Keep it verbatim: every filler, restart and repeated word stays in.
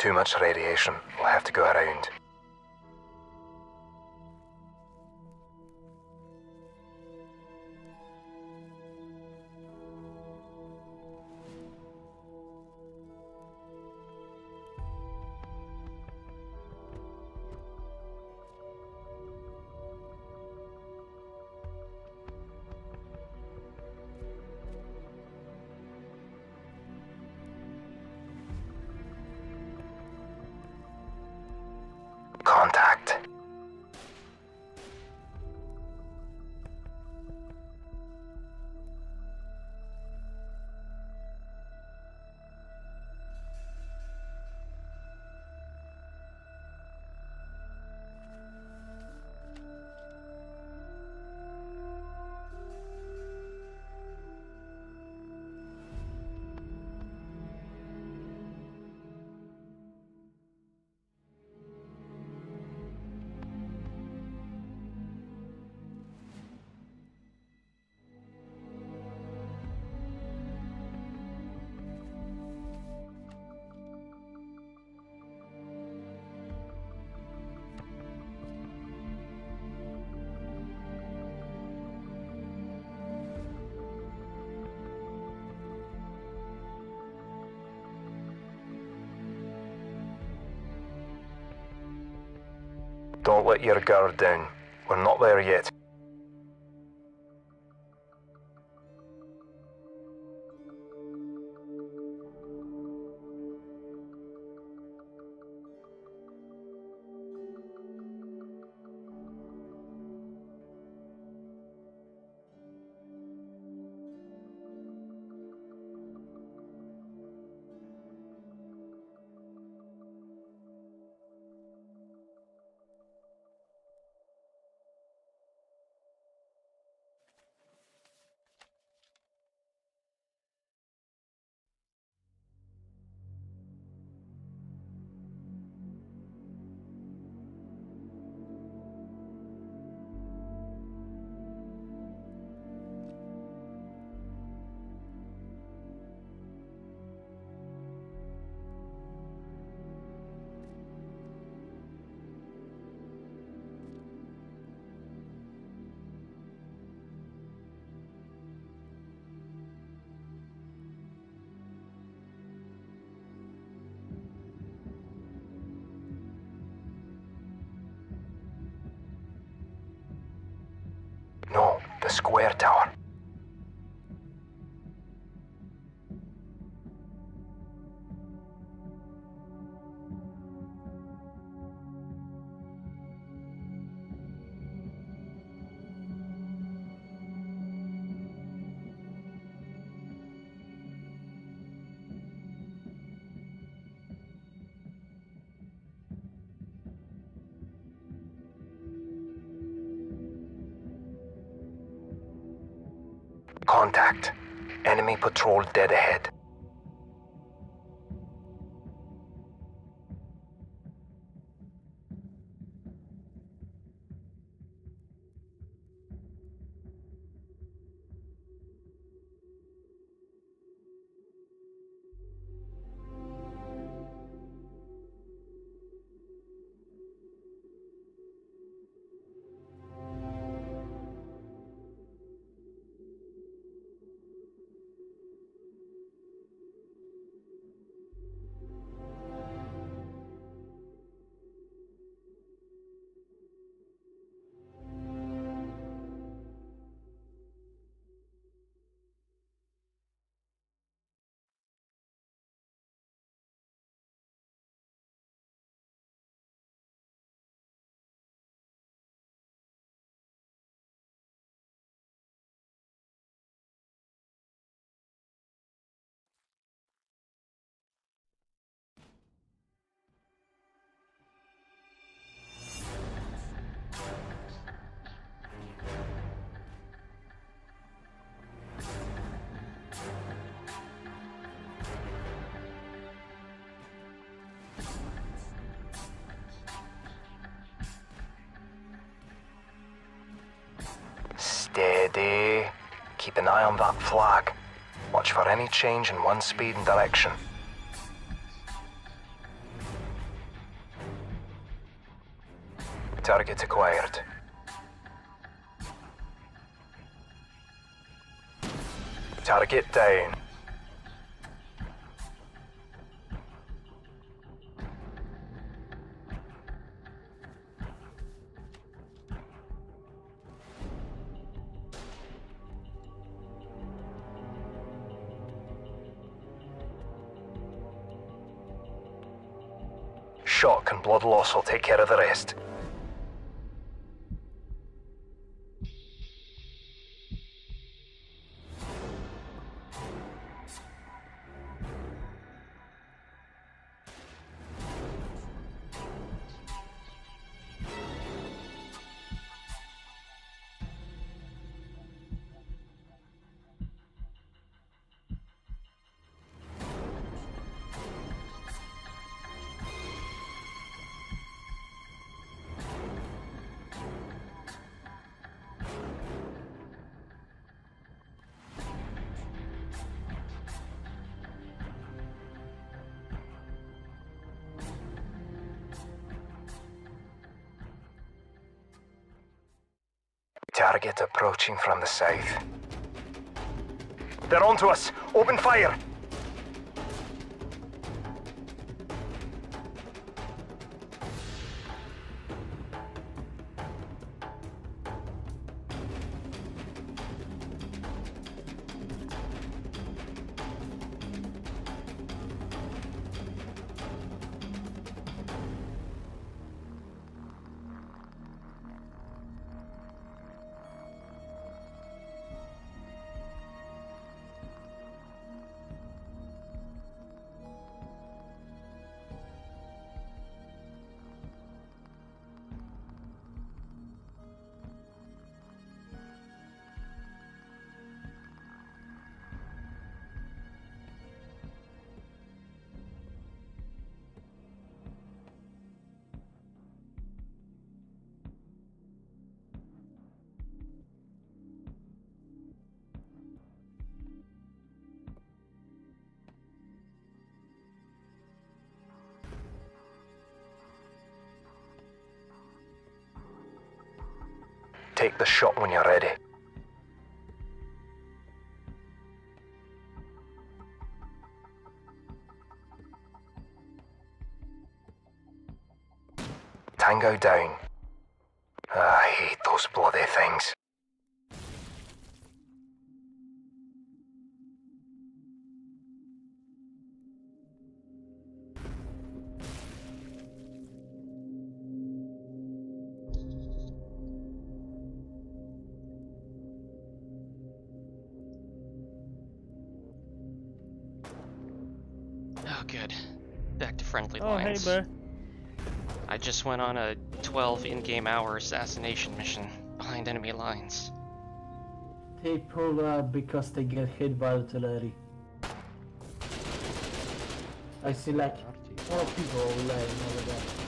Too much radiation. We'll have to go around. Contact. Don't let your guard down. We're not there yet. No, the square tower. Contact. Enemy patrol dead ahead. Steady. Keep an eye on that flag. Watch for any change in wind speed and direction. Target acquired. Target down. Shock and blood loss will take care of the rest. Target approaching from the south. They're onto us! Open fire! Take the shot when you're ready. Tango down. I hate those bloody things. Oh, good. Back to friendly Oh, lines. hey, bro. I just went on a twelve in-game hour assassination mission behind enemy lines. They pull out because they get hit by artillery. I see like four people lying over there.